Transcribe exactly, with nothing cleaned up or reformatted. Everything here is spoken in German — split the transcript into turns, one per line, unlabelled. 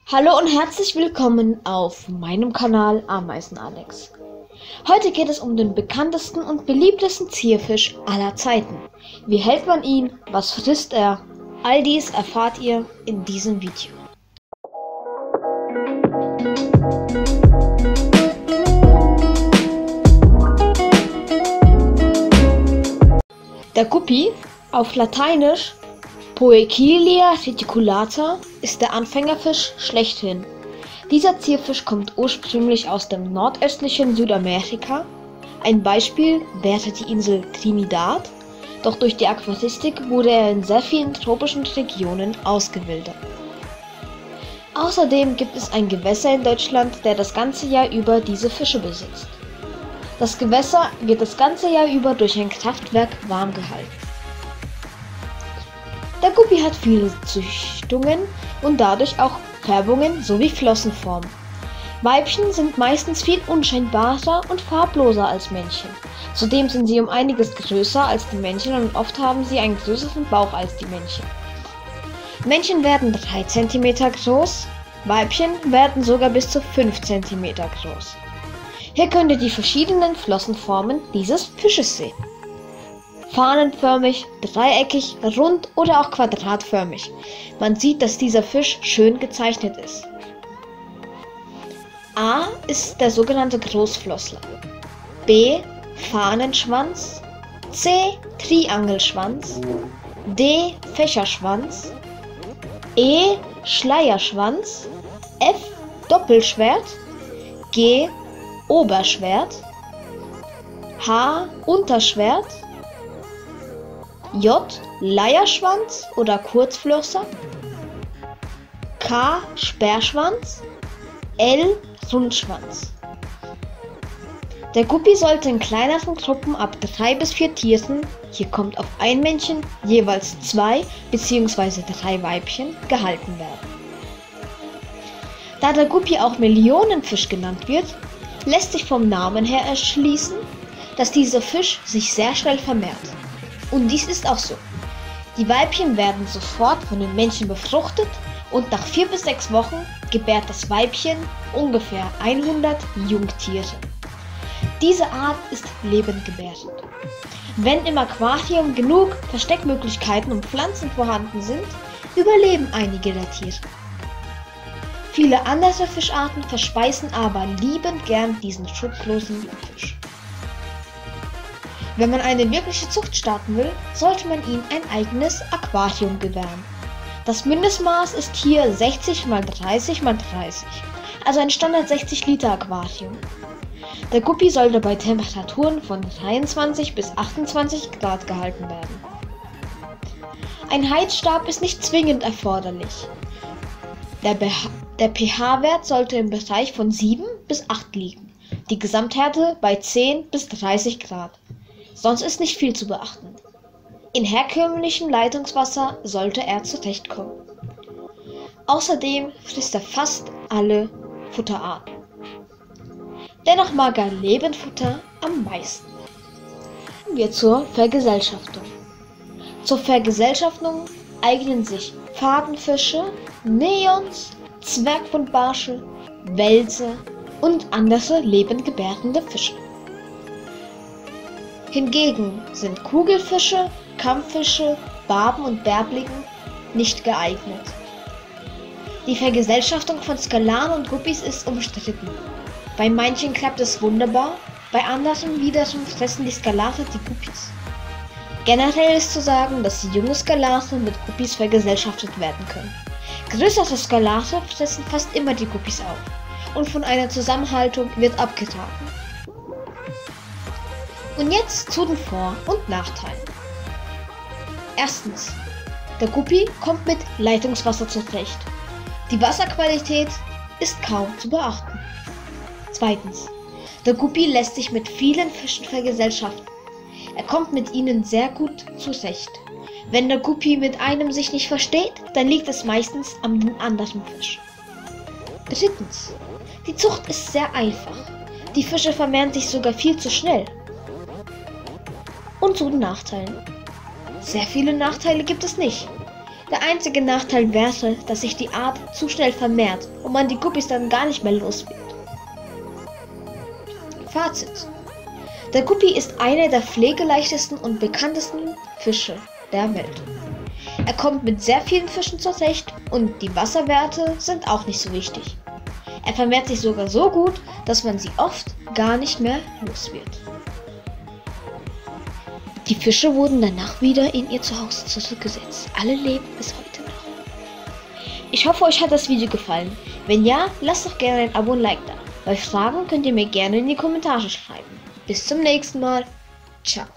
Hallo und herzlich willkommen auf meinem Kanal Ameisen Alex. Heute geht es um den bekanntesten und beliebtesten Zierfisch aller Zeiten. Wie hält man ihn? Was frisst er? All dies erfahrt ihr in diesem Video. Der Guppi, auf Lateinisch Poecilia reticulata, ist der Anfängerfisch schlechthin. Dieser Zierfisch kommt ursprünglich aus dem nordöstlichen Südamerika. Ein Beispiel wäre die Insel Trinidad, doch durch die Aquaristik wurde er in sehr vielen tropischen Regionen ausgewildert. Außerdem gibt es ein Gewässer in Deutschland, der das ganze Jahr über diese Fische besitzt. Das Gewässer wird das ganze Jahr über durch ein Kraftwerk warm gehalten. Der Guppi hat viele Züchtungen und dadurch auch Färbungen sowie Flossenformen. Weibchen sind meistens viel unscheinbarer und farbloser als Männchen. Zudem sind sie um einiges größer als die Männchen und oft haben sie einen größeren Bauch als die Männchen. Männchen werden drei Zentimeter groß, Weibchen werden sogar bis zu fünf Zentimeter groß. Hier könnt ihr die verschiedenen Flossenformen dieses Fisches sehen. Fahnenförmig, dreieckig, rund oder auch quadratförmig. Man sieht, dass dieser Fisch schön gezeichnet ist. A ist der sogenannte Großflossler. B Fahnenschwanz. C Triangelschwanz. D Fächerschwanz. E Schleierschwanz. F Doppelschwert. G Oberschwert. H Unterschwert. J Leierschwanz oder Kurzflosser. K Sperrschwanz. L Rundschwanz. Der Guppi sollte in kleineren Gruppen ab drei bis vier Tieren, hier kommt auf ein Männchen jeweils zwei bzw. drei Weibchen, gehalten werden. Da der Guppi auch Millionenfisch genannt wird, lässt sich vom Namen her erschließen, dass dieser Fisch sich sehr schnell vermehrt. Und dies ist auch so. Die Weibchen werden sofort von den Männchen befruchtet und nach vier bis sechs Wochen gebärt das Weibchen ungefähr hundert Jungtiere. Diese Art ist lebendgebärend. Wenn im Aquarium genug Versteckmöglichkeiten und Pflanzen vorhanden sind, überleben einige der Tiere. Viele andere Fischarten verspeisen aber liebend gern diesen schutzlosen Fisch. Wenn man eine wirkliche Zucht starten will, sollte man ihm ein eigenes Aquarium gewähren. Das Mindestmaß ist hier sechzig mal dreißig mal dreißig, also ein Standard sechzig Liter Aquarium. Der Guppi sollte bei Temperaturen von dreiundzwanzig bis achtundzwanzig Grad gehalten werden. Ein Heizstab ist nicht zwingend erforderlich. Der, der pH-Wert sollte im Bereich von sieben bis acht liegen, die Gesamthärte bei zehn bis dreißig Grad. Sonst ist nicht viel zu beachten. In herkömmlichem Leitungswasser sollte er zurechtkommen. Außerdem frisst er fast alle Futterarten. Dennoch mag er Lebendfutter am meisten. Kommen wir zur Vergesellschaftung. Zur Vergesellschaftung eignen sich Fadenfische, Neons, Zwergbuntbarsche, Welse und andere lebendgebärende Fische. Hingegen sind Kugelfische, Kampffische, Barben und Bärblicken nicht geeignet. Die Vergesellschaftung von Skalaren und Guppis ist umstritten. Bei manchen klappt es wunderbar, bei anderen wiederum fressen die Skalare die Guppis. Generell ist zu sagen, dass junge Skalare mit Guppis vergesellschaftet werden können. Größere Skalare fressen fast immer die Guppis auf und von einer Zusammenhaltung wird abgeraten. Und jetzt zu den Vor- und Nachteilen. Erstens. Der Guppi kommt mit Leitungswasser zurecht. Die Wasserqualität ist kaum zu beachten. Zweitens. Der Guppi lässt sich mit vielen Fischen vergesellschaften. Er kommt mit ihnen sehr gut zurecht. Wenn der Guppi mit einem sich nicht versteht, dann liegt es meistens am anderen Fisch. Drittens. Die Zucht ist sehr einfach. Die Fische vermehren sich sogar viel zu schnell. Und zu den Nachteilen. Sehr viele Nachteile gibt es nicht. Der einzige Nachteil wäre, dass sich die Art zu schnell vermehrt und man die Guppies dann gar nicht mehr los wird. Fazit: Der Guppi ist einer der pflegeleichtesten und bekanntesten Fische der Welt. Er kommt mit sehr vielen Fischen zurecht und die Wasserwerte sind auch nicht so wichtig. Er vermehrt sich sogar so gut, dass man sie oft gar nicht mehr los wird. Die Fische wurden danach wieder in ihr Zuhause zurückgesetzt. Alle leben bis heute noch. Ich hoffe, euch hat das Video gefallen. Wenn ja, lasst doch gerne ein Abo und ein Like da. Bei Fragen könnt ihr mir gerne in die Kommentare schreiben. Bis zum nächsten Mal. Ciao.